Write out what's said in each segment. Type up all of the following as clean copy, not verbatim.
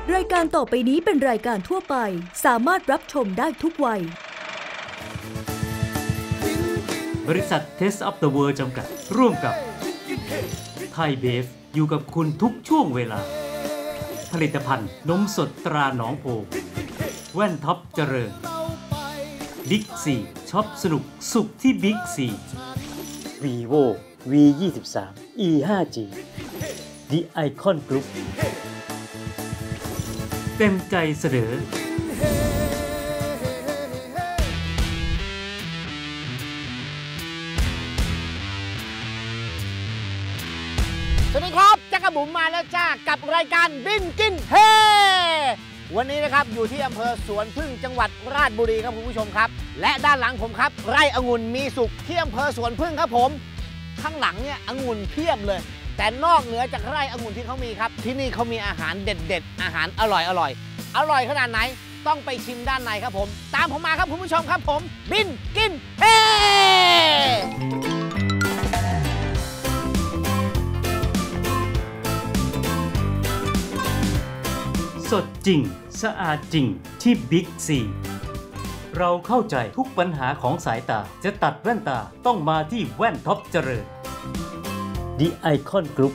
รายการต่อไปนี้เป็นรายการทั่วไปสามารถรับชมได้ทุกวัยบริษัท Taste of the World จำกัดร่วมกับไทยเบฟอยู่กับคุณทุกช่วงเวลาผลิตภัณฑ์นมสดตราหนองโพแว่นท็อปเจริญบิ๊กซีช็อปสนุกสุขที่บิ๊กซี Vivo V23 E 5G The Icon Group เต็มใจเสนอสวัสดีครับจักรบุ๋มมาแล้วจ้ากับรายการบินกินเฮวันนี้นะครับอยู่ที่อำเภอสวนพึ่งจังหวัดราชบุรีครับคุณผู้ชมครับและด้านหลังผมครับไร่องุ่นมีสุขที่อำเภอสวนพึ่งครับผมข้างหลังเนี่ยองุ่นเพียบเลยแต่นอกเหนือจากไร่องุ่นที่เขามีครับที่นี่เขามีอาหารเด็ดๆอาหารอร่อยขนาดไหนต้องไปชิมด้านในครับผมตามผมมาครับคุณผู้ชมครับผมบินกินเฮสดจริงสะอาดจริงที่บิ๊กซีเราเข้าใจทุกปัญหาของสายตาจะตัดแว่นตาต้องมาที่แว่นท็อปเจริญ The Icon Group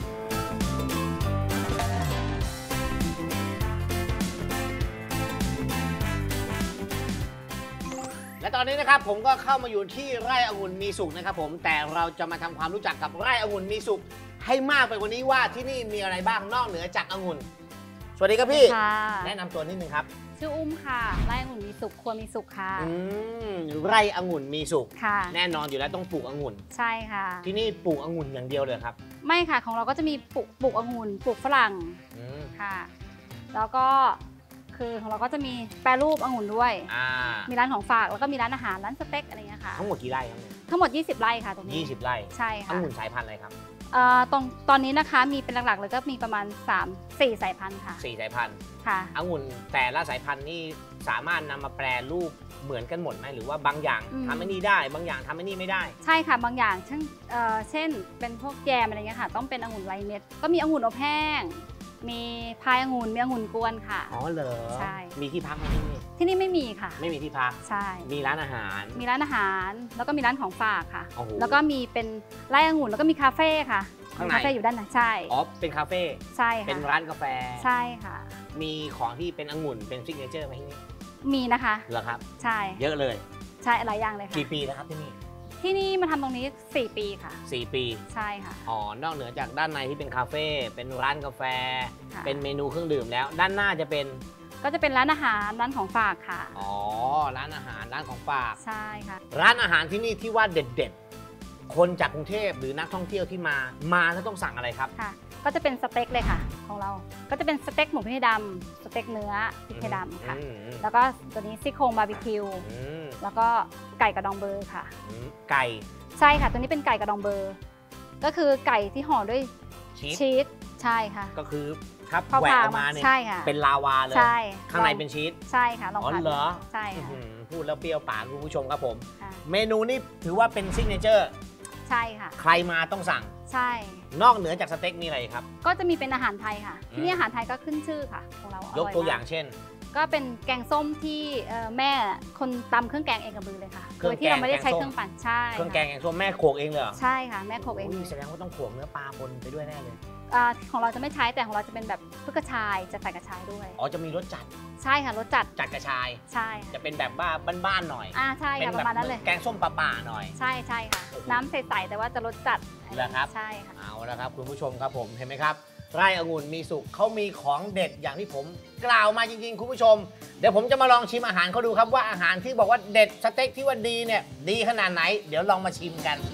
และตอนนี้นะครับผมก็เข้ามาอยู่ที่ไร่องุ่นมีสุขนะครับผมแต่เราจะมาทำความรู้จักกับไร่องุ่นมีสุขให้มากไปกว่านี้ว่าที่นี่มีอะไรบ้างนอกเหนือจากองุ่นสวัสดีครับพี่แนะนำตัวนิดนึงครับชื่ออุ้มค่ะไร่องุ่นมีสุขครัวมีสุขค่ะไร่องุ่นมีสุขค่ะแน่นอนอยู่แล้วต้องปลูกองุ่นใช่ค่ะที่นี่ปลูกองุ่นอย่างเดียวเลยครับไม่ค่ะของเราก็จะมีปลูกองุ่นปลูกฝรั่งค่ะแล้วก็คือของเราก็จะมีแปรรูปองุ่นด้วยมีร้านของฝากแล้วก็มีร้านอาหารร้านสเต็กอะไรเงี้ยค่ะทั้งหมดกี่ไร่ครับทั้งหมด20ไร่ค่ะตรงนี้ 20ไร่ใช่ค่ะองุ่นสายพันธุ์อะไรครับตอนนี้นะคะมีเป็นหลักๆเลยก็มีประมาณ4สายพันธุ์ค่ะ 4สายพันธุ์ค่ะองุ่นแต่ละสายพันธุ์นี่สามารถนำมาแปรรูปเหมือนกันหมดไหมหรือว่าบางอย่างทำไอ้นี่ได้บางอย่างทำไอ้นี่ไม่ได้ใช่ค่ะบางอย่างเช่นเป็นพวกแยมอะไรเงี้ยค่ะต้องเป็นองุ่นไรเม็ดก็มีองุ่นอบแห้งมีพายองุ่นมีองุ่นกวนค่ะอ๋อเหรอใช่มีที่พักไหมที่นี่ไม่มีค่ะไม่มีที่พักใช่มีร้านอาหารแล้วก็มีร้านของฝากค่ะแล้วก็มีเป็นไร่องุ่นแล้วก็มีคาเฟ่ค่ะคาเฟ่อยู่ด้านในใช่อ๋อเป็นคาเฟ่ใช่ค่ะเป็นร้านกาแฟใช่ค่ะมีของที่เป็นองุ่นเป็นซิกเนเจอร์ไหมที่นี่มีนะคะเหรอครับใช่เยอะเลยใช่หลายอย่างเลยค่ะกี่ปีแล้วครับที่นี่มาทำตรงนี้4ปีค่ะ 4ปีใช่ค่ะอ๋อนอกเหนือจากด้านในที่เป็นคาเฟ่เป็นร้านกาแฟเป็นเมนูเครื่องดื่มแล้วด้านหน้าจะเป็นก็จะเป็นร้านอาหารร้านของฝากค่ะอ๋อร้านอาหารร้านของฝากใช่ค่ะร้านอาหารที่นี่ที่ว่าเด็ดๆคนจากกรุงเทพหรือนักท่องเที่ยวที่มาแล้วต้องสั่งอะไรครับค่ะก็จะเป็นสเต็กเลยค่ะของเราก็จะเป็นสเต็กหมูพริกไทยดำสเต็กเนื้อพริกไทยดำค่ะแล้วก็ตัวนี้ซี่โครงบาร์บีคิวแล้วก็ไก่กระดองเบอร์ค่ะไก่ใช่ค่ะตัวนี้เป็นไก่กระดองเบอร์ก็คือไก่ที่ห่อด้วยชีสใช่ค่ะก็คือครับแหวกออกมาเนี่ยเป็นลาวาเลยข้างในเป็นชีสใช่ค่ะลองทานเหรอใช่ค่ะพูดแล้วเปรี้ยวปากคุณผู้ชมครับผมเมนูนี้ถือว่าเป็นซิกเนเจอร์ใช่ค่ะใครมาต้องสั่งใช่นอกเหนือจากสเต็กมีอะไรครับก็จะมีเป็นอาหารไทยค่ะที่นี่อาหารไทยก็ขึ้นชื่อค่ะของเรายกตัวอย่างเช่นก็เป็นแกงส้มที่แม่คนตำเครื่องแกงเองกับมือเลยค่ะโดยที่เราไม่ได้ใช้เครื่องปั่นใช่เครื่องแกงส้มแม่โขกเองเลยเหรอใช่ค่ะแม่โขกเองแสดงว่าต้องโขกเนื้อปลาปนไปด้วยแน่เลยของเราจะไม่ใช้แต่ของเราจะเป็นแบบพริกกระชายจะใส่กระชายด้วยอ๋อจะมีรสจัดใช่ค่ะรสจัดกระชายใช่จะเป็นแบบว่าบ้านๆหน่อยใช่ค่ะประมาณนั้นเลยแกงส้มปลาหน่อยใช่ค่ะน้ำใสๆแต่ว่าจะรสจัดเหรอครับใช่ค่ะเอาละครับคุณผู้ชมครับผมเห็นไหมครับไร่องุ่นมีสุขเขามีของเด็ดอย่างที่ผมกล่าวมาจริงๆคุณผู้ชมเดี๋ยวผมจะมาลองชิมอาหารเขาดูครับว่าอาหารที่บอกว่าเด็ดสเต็กที่ว่าดีเนี่ยดีขนาดไหนเดี๋ยวลองมาชิมกัน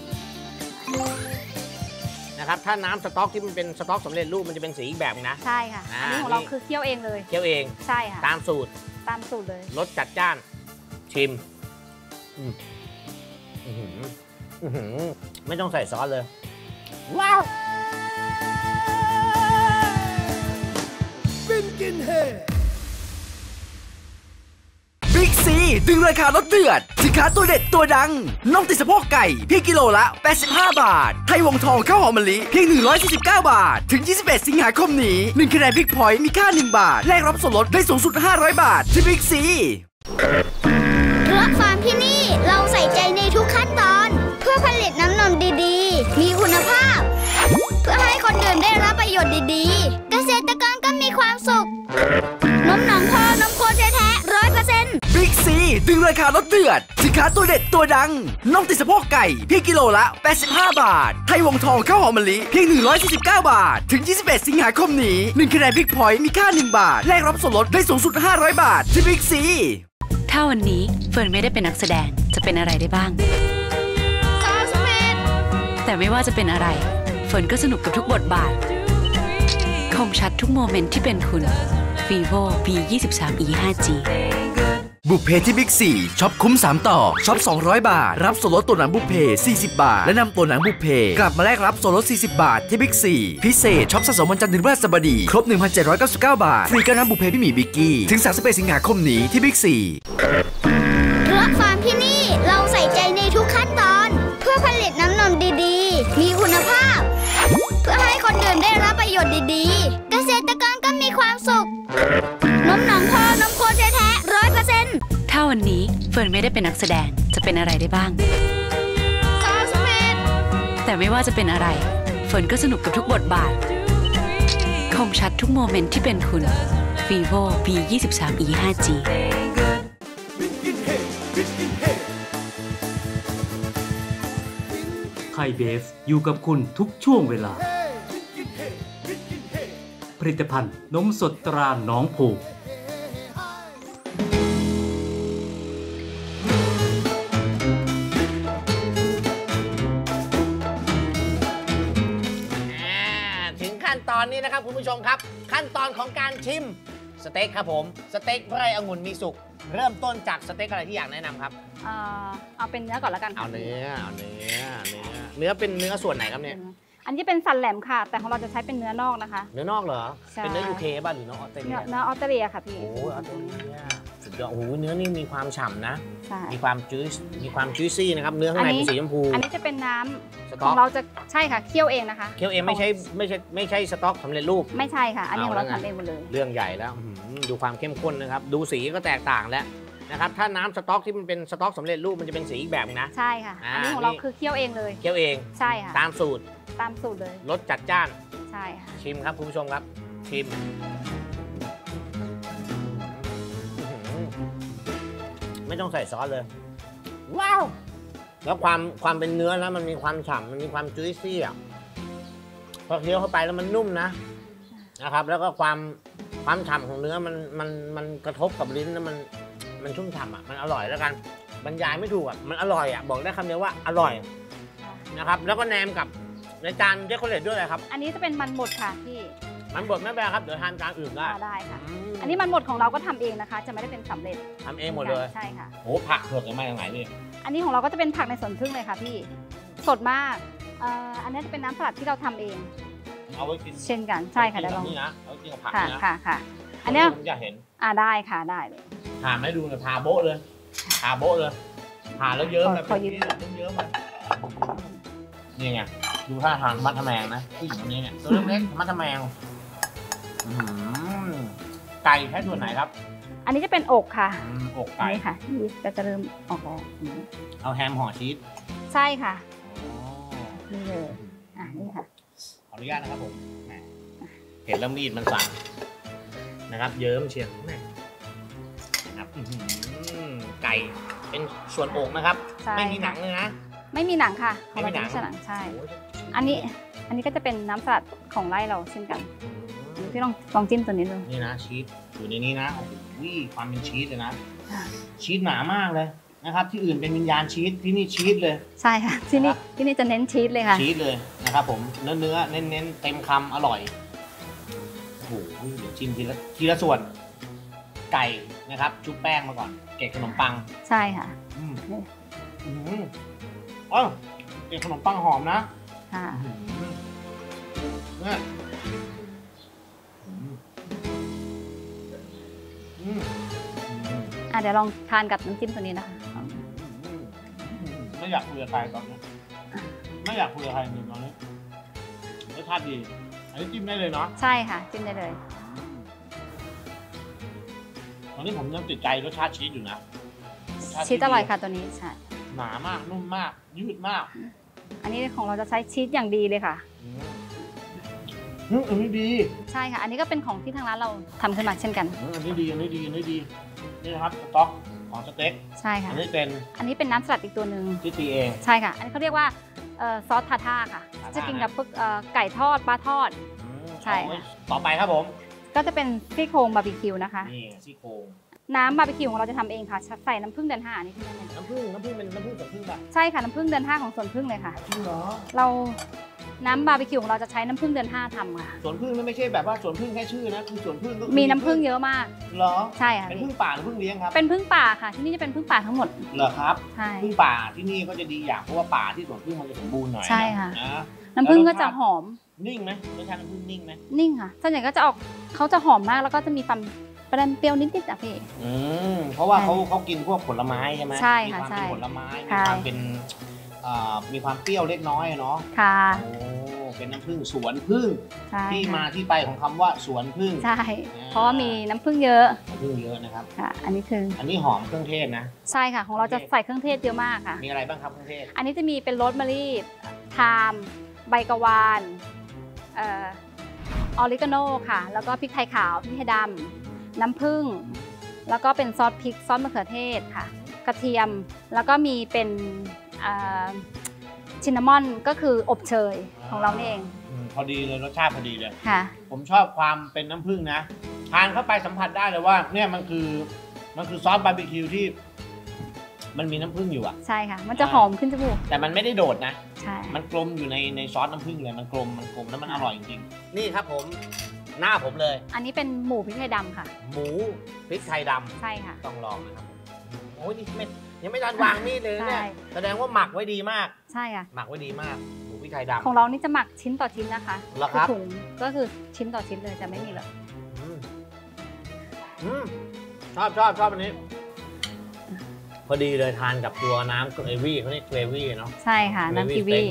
นะครับถ้าน้ำสต๊อกที่มันเป็นสต๊อกสำเร็จรูปมันจะเป็นสีอีกแบบนะใช่ค่ะอันนี้ของเราคือเคี่ยวเองเลยเคี่ยวเองใช่ค่ะตามสูตรเลยรสจัดจ้านชิมไม่ต้องใส่ซอสเลยว้าวบินกินเฮบิ๊กซีดึงราคาลดเดือดสินค้าตัวเด็ดตัวดังน่องติดสะโพกไก่เพียงกิโลละ85 บาทไทยวงทองข้าวหอมมะลิเพียง149 บาทถึง21 สิงหาคมนี้1คะแนนบิ๊กพอยต์มีค่า1 บาทแลกรับส่วนลดได้สูงสุด500 บาทที่บิ๊กซีรักฟาร์มที่นี่เราใส่ใจในทุกขั้นตอนเพื่อผลิตน้ำนมดีๆมีคุณภาพเพื่อให้คนดื่มได้รับประโยชน์ดีๆเกษตรกรก็มีความสุขนมหนองพอนมโคแท้100% บิ๊กซีดึงราคาลดเดือดสินค้าตัวเด็ดตัวดังน่องติดสะโพกไก่เพียงกิโลละ85 บาทไทยวงทองข้าวหอมมะลิเพียง149 บาทถึง21 สิงหาคมนี้1คะแนนบิ๊กพอยต์มีค่า1 บาทแลกรับส่วนลดได้สูงสุด500 บาทที่บิ๊กซีถ้าวันนี้เฟิร์นไม่ได้เป็นนักแสดงจะเป็นอะไรได้บ้างแต่ไม่ว่าจะเป็นอะไรเฟิร์นก็สนุกกับทุกบทบาทคมชัดทุกโมเมนต์ที่เป็นคุณ Vivo V23e 5G บุพเพที่บิ๊กซีช็อปคุ้ม3ต่อช็อป200 บาทรับส่วนลดตัวหนังบุพเพ40 บาทและนำตัวหนังบุพเพกลับมาแลกรับส่วนลด40 บาทที่บิ๊กซีพิเศษช็อปสะสมวันจันทร์ถึงพฤหัสบดีครบ 1,799 บาทฟรีกับน้ำบุพเพพี่หมีบิกกี้ถึง31 สิงหาคมนี้ที่บิ๊กซีรักฟาร์มที่นี่เราใส่ใจในทุกขั้นตอนเพื่อผลิตน้ำนมดีๆมีคุณภาพเพื่อให้คนดื่มได้รับประโยชน์ดีๆเกษตรกรก็มีความสุขนมหนองพอนมโคแท้100% ถ้าวันนี้เฟิร์นไม่ได้เป็นนักแสดงจะเป็นอะไรได้บ้างแต่ไม่ว่าจะเป็นอะไรเฟิร์นก็สนุกกับทุกบทบาทคมชัดทุกโมเมนต์ที่เป็นคุณ Vivo V23e 5G ไทยเบฟอยู่กับคุณทุกช่วงเวลาผลิตภัณฑ์นมสดตราหนองโพถึงขั้นตอนนี้นะครับคุณผู้ชมครับขั้นตอนของการชิมสเต็กครับผมสเต็กไร่องุ่นมีสุกเริ่มต้นจากสเต็กอะไรที่อยากแนะนำครับเอาเป็นเนื้อก่อนแล้วกันเอาเนื้อเป็นเนื้อส่วนไหนครับเนี่ยอันนี้เป็นสันแหลมค่ะแต่ของเราจะใช้เป็นเนื้อนอกนะคะเนื้อนอกเหรอเป็นเนื้อ UK บ้างหรือเนื้อออสเตรเลียเนื้อออสเตรเลียค่ะพี่โอ้ออสเตรเลียสุดยอดโอ้โหเนื้อนี่มีความฉ่ำนะมีความจุยซี่นะครับเนื้อข้างในเป็นสีชมพูอันนี้จะเป็นน้ำของเราจะใช่ค่ะเคี่ยวเองนะคะเคี่ยวเองไม่ใช่สต๊อกสำเร็จรูปไม่ใช่ค่ะอันนี้ของเราทำเองหมดเลยเรื่องใหญ่แล้วดูความเข้มข้นนะครับดูสีก็แตกต่างแล้วนะครับถ้าน้ำสต๊อกที่มันเป็นสต๊อกสำเร็จรูปมันจะเป็นสีอีกแบบนะใช่ค่ะอันนี้ของเราคือเคี่ยวเองเลยเคี่ยวเองใช่ค่ะตามสูตรเลยรสจัดจ้านใช่ค่ะชิมครับคุณผู้ชมครับชิมไม่ต้องใส่ซอสเลยว้าวแล้วความเป็นเนื้อนะมันมีความฉ่ำมันมีความจุยซี่อ่ะพอเคี้ยวเข้าไปแล้วมันนุ่มนะครับแล้วก็ความฉ่ำของเนื้อมันกระทบกับลิ้นแล้วมันชุ่มฉ่ำอ่ะมันอร่อยแล้วกันบรรยายไม่ถูกอ่ะมันอร่อยอ่ะบอกได้คำเดียวว่าอร่อยนะครับแล้วก็แนมกับในจานเดคอเรทด้วยอะไรครับอันนี้จะเป็นมันบดค่ะพี่มันบดไม่เป็นไรครับเดี๋ยวทานจานอื่นได้ค่ะอันนี้มันบดของเราก็ทำเองนะคะจะไม่ได้เป็นสำเร็จทำเองหมดเลยใช่ค่ะโอ้ผักเผือกจะมาจากไหนนี่อันนี้ของเราก็จะเป็นผักในสวนพึ่งเลยค่ะพี่สดมากอันนี้จะเป็นน้ำสลัดที่เราทำเองเอาไว้กินเช่นกันใช่ค่ะเดี๋ยวลองนี่นะเอากินกับผักนะค่ะอันนี้ผมอยากเห็นได้ค่ะได้เลยทานไม่ดูเลยทาโบ๊ะเลยทาแล้วเยิ้มแบบนี้เยิ้มเลยนี่ไงดูท่าทางมัดทะแมงนะผู้หญิงคนนี้เนี่ยตัวเล็กๆมัดทะแมงไก่แค่ส่วนไหนครับอันนี้จะเป็นอกค่ะอกไก่นี่ค่ะนี่จะเริ่มออกแล้วเอาแฮมห่อชีสใช่ค่ะนี่เลยนี่ค่ะขออนุญาตนะครับผมเห็นแล้วมีดมันสั่นนะครับเยิ้มเชียงนะครับไก่เป็นส่วนอกนะครับไม่มีหนังเลยนะไม่มีหนังค่ะไม่มีหนังใช่อันนี้ก็จะเป็นน้ำสลัดของไร่เราเช่นกันพี่ลองจิ้มตัวนี้ดูนี่นะชีสอยู่ในนี้นะโอ้โหความเป็นชีสเลยนะชีสหนามากเลยนะครับที่อื่นเป็นวิญญาณชีสที่นี่ชีสเลยใช่ค่ะที่นี่จะเน้นชีสเลยค่ะชีสเลยนะครับผมเนื้อเน้นเต็มคำอร่อยโอ้โหเดี๋ยวชิมทีละส่วนไก่นะครับชุบแป้งมาก่อนเกล็ดขนมปังใช่ค่ะเกล็ดขนมปังหอมนะค่ะเดี๋ยวลองทานกับน้ำจิ้มตัวนี้นะคะไม่อยากคุยกับใครตอนนี้ไม่อยากคุยกับใครจริงตอนนี้รสชาติดีอันนี้จิ้มได้เลยเนาะใช่ค่ะจิ้มได้เลยตอนนี้ผมยังติดใจรสชาติชีสอยู่นะชีสอร่อยค่ะตัวนี้ใช่หนามากนุ่มมากยืดมากอันนี้ของเราจะใช้ชีสอย่างดีเลยค่ะอันนี้ดีใช่ค่ะอันนี้ก็เป็นของที่ทางร้านเราทำขึ้นมาเช่นกันอันนี้ดีอันนี้ดีอันนี้ดีนี่นะครับสต๊อกของสเต็กใช่ค่ะอันนี้เป็นน้ำสลัดอีกตัวหนึ่งที่ตีเองใช่ค่ะอันนี้เขาเรียกว่าซอสทาท่าค่ะจะกินกับพวกไก่ทอดปลาทอดใช่ต่อไปครับผมก็จะเป็นซี่โครงบาร์บีคิวนะคะนี่ซี่โครงน้ำบาร์บีคิวของเราจะทำเองค่ะใส่น้ำผึ้งเดือน5นี่ที่นั่นน้ำผึ้งเป็นน้ำผึ้งสวนผึ้งป่ะใช่ค่ะน้ำผึ้งเดือน5ของสวนผึ้งเลยค่ะจริงเหรอเราน้ำบาร์บีคิวของเราจะใช้น้ำผึ้งเดือน5ทำค่ะสวนผึ้งนั่นไม่ใช่แบบว่าสวนผึ้งแค่ชื่อนะคือสวนผึ้งมีน้ำผึ้งเยอะมากเหรอใช่ค่ะเป็นผึ้งป่าหรือผึ้งเลี้ยงครับเป็นผึ้งป่าค่ะที่นี่จะเป็นผึ้งป่าทั้งหมดเหรอครับใช่ผึ้งป่าที่นี่ก็จะดีอย่างเพราะว่าป่าที่สวนผึ้งมันจะสมบูรณ์หน่อยใช่ค่ะน้ำผึ้งก็จะหอมนิ่งไหมรสชาติน้ำผึ้งนิ่งไหมนิ่งค่ะส่วนใหญ่ก็จะออกเขาจะหอมมากแล้วก็จะมีความเปรี้ยวนิดๆอ่ะพี่เพราะว่าเขากินพวกผลไม้ใช่ไหมใช่ค่ะใช่มีความเป็นผลไม้มีความเป็นมีความเปรี้ยวเล็กน้อยเนาะค่ะโอ้เป็นน้ำผึ้งสวนผึ้งที่มาที่ไปของคำว่าสวนผึ้งใช่เพราะว่ามีน้ำผึ้งเยอะน้ำผึ้งเยอะนะครับค่ะอันนี้หอมเครื่องเทศนะใช่ค่ะของเราจะใส่เครื่องเทศเยอะมากค่ะมีอะไรบ้างครับเครื่องเทศอันนี้จะมีเป็นโรสแมรี่ไทม์ใบกะวานออริกาโน่ค่ะแล้วก็พริกไทยขาวพริกไทยดำน้ำผึ้งแล้วก็เป็นซอสพริกซอสมะเขือเทศค่ะกระเทียมแล้วก็มีเป็นชินนามอนก็คืออบเชยของเราเองพอดีเลยรสชาติพอดีเลยค่ะผมชอบความเป็นน้ำผึ้งนะทานเข้าไปสัมผัสได้เลยว่าเนี่ยมันคือซอสบาร์บีคิวที่มันมีน้ำผึ้งอยู่อ่ะใช่ค่ะมันจะหอมขึ้นจมูกแต่มันไม่ได้โดดนะใช่มันกลมอยู่ในซอสน้ำผึ้งเลยมันกลมแล้วมันอร่อยจริงๆนี่ครับผมหน้าผมเลยอันนี้เป็นหมูพริกไทยดำค่ะหมูพริกไทยดำใช่ค่ะต้องลองนะครับโอ้ยนี่ยังไม่ทันวางมีดเลยเนี่ยแสดงว่าหมักไว้ดีมากใช่ค่ะหมักไว้ดีมากหมูพริกไทยดำของเรานี่จะหมักชิ้นต่อชิ้นนะคะคือถุงก็คือชิ้นต่อชิ้นเลยจะไม่มีเลยชอบอันนี้พอดีเลยทานกับตัวน้ำเกรวี่เขาเรียกเกรวี่เนาะใช่ค่ะน้ำเกรวี่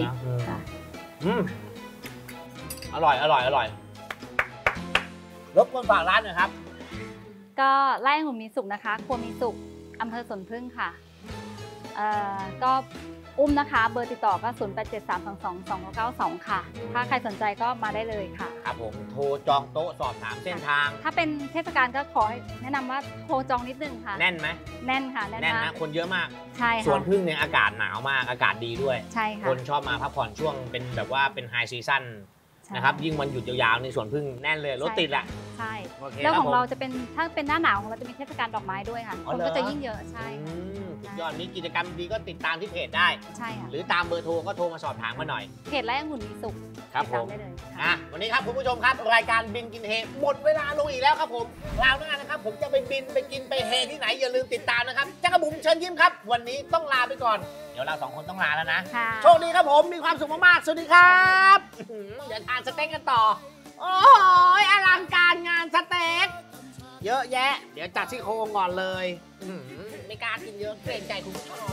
อร่อยรบกวนฝากร้านหน่อยครับก็ไร่องุ่นมีสุขนะคะครัวมีสุขอำเภอสวนผึ้งค่ะก็อุ้มนะคะเบอร์ติดต่อก็0873222992ค่ะถ้าใครสนใจก็มาได้เลยค่ะครับผมโทรจองโต๊ะสอบถามเส้นทางถ้าเป็นเทศกาลก็ขอแนะนำว่าโทรจองนิดนึงค่ะแน่นไหมแน่นค่ะแน่นนะคนเยอะมากใช่ค่ะสวนผึ้งเนี่ยอากาศหนาวมากอากาศดีด้วยใช่ค่ะคนชอบมาพักผ่อนช่วงเป็นแบบว่าเป็นไฮซีซั่นนะครับยิ่งวันหยุดยาวๆในสวนผึ้งแน่นเลยรถติดแหละใช่แล้วของเราจะเป็นถ้าเป็นหน้าหนาวของเราจะมีเทศกาลดอกไม้ด้วยค่ะคนก็จะยิ่งเยอะใช่ยอดมีกิจกรรมดีก็ติดตามที่เพจได้ใช่ค่ะหรือตามเบอร์โทรก็โทรมาสอบถามมาหน่อยเพจไร่องุ่นมีสุขครับผมวันนี้ครับคุณผู้ชมครับรายการบินกินเฮหมดเวลาลงอีกแล้วครับผมคราวหน้านะครับผมจะไปบินไปกินไปเฮที่ไหนอย่าลืมติดตามนะครับจักรบุ๋มเชิญยิ้มครับวันนี้ต้องลาไปก่อนเดี๋ยวเรา2คนต้องลาแล้วนะโชคดีครับผมมีความสุขมากๆสวัสดีครับเดี๋ยวทานสเต็กกันต่อโอ้ยอลังการงานสเต็กเยอะแยะเดี๋ยวจัดซี่โครงก่อนเลยไม่กล้ากินเยอะเกรงใจคุณผู้ชม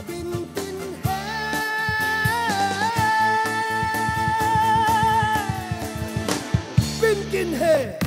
บินกินเฮ